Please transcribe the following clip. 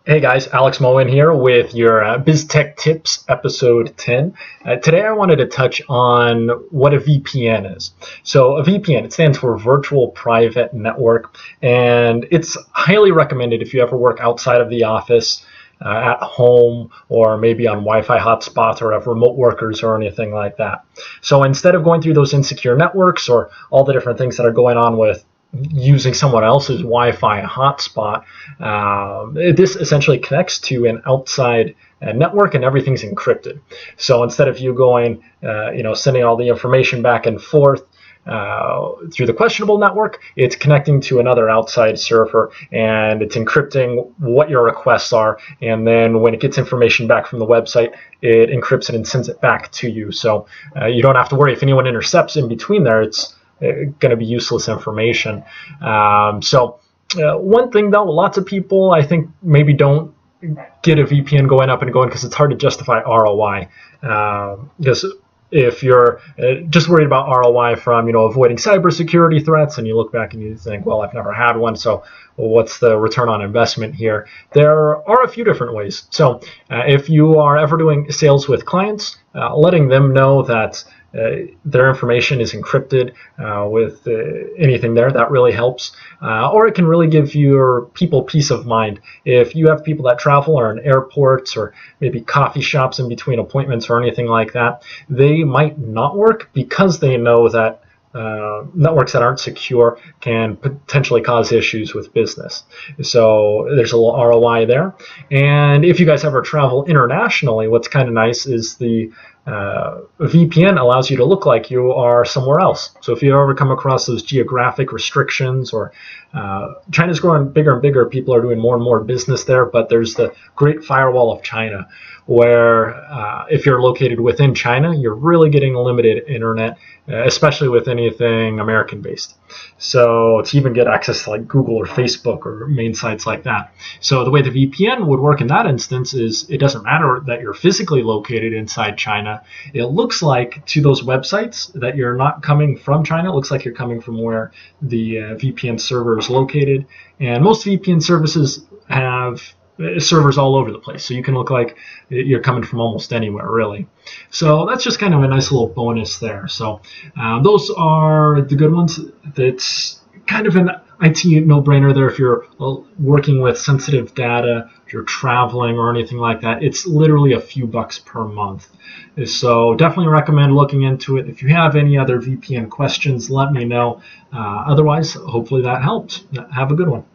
Hey guys, Alex Moen here with your Biz Tech Tips episode 10. Today I wanted to touch on what a VPN is. So a VPN, it stands for Virtual Private Network, and it's highly recommended if you ever work outside of the office, at home, or maybe on Wi-Fi hotspots or have remote workers or anything like that. So instead of going through those insecure networks or all the different things that are going on with using someone else's Wi-Fi hotspot, this essentially connects to an outside network and everything's encrypted. So instead of you going, sending all the information back and forth through the questionable network, it's connecting to another outside server and it's encrypting what your requests are. And then when it gets information back from the website, it encrypts it and sends it back to you. So you don't have to worry if anyone intercepts in between there. It's going to be useless information. One thing though, lots of people I think maybe don't get a VPN going up and going because it's hard to justify ROI. Because if you're just worried about ROI from avoiding cybersecurity threats, and you look back and you think, well, I've never had one, so what's the return on investment here? There are a few different ways. So if you are ever doing sales with clients, letting them know that their information is encrypted with anything there, that really helps. Or it can really give your people peace of mind. If you have people that travel or in airports or maybe coffee shops in between appointments or anything like that, they might not work because they know that networks that aren't secure can potentially cause issues with business. So there's a little ROI there. And if you guys ever travel internationally, what's kind of nice is the VPN allows you to look like you are somewhere else. So if you ever come across those geographic restrictions, or China's growing bigger and bigger, people are doing more and more business there, but there's the Great Firewall of China, where if you're located within China, you're really getting limited internet, especially with anything American-based. So to even get access to like Google or Facebook or main sites like that. So the way the VPN would work in that instance is it doesn't matter that you're physically located inside China. It looks like to those websites that you're not coming from China. It looks like you're coming from where the VPN server is located. And most VPN services have servers all over the place, so you can look like you're coming from almost anywhere, really. So that's just kind of a nice little bonus there. So those are the good ones. That's kind of an IT no-brainer there if you're working with sensitive data, if you're traveling or anything like that. It's literally a few bucks per month. So definitely recommend looking into it. If you have any other VPN questions, let me know. Otherwise, hopefully that helped. Have a good one.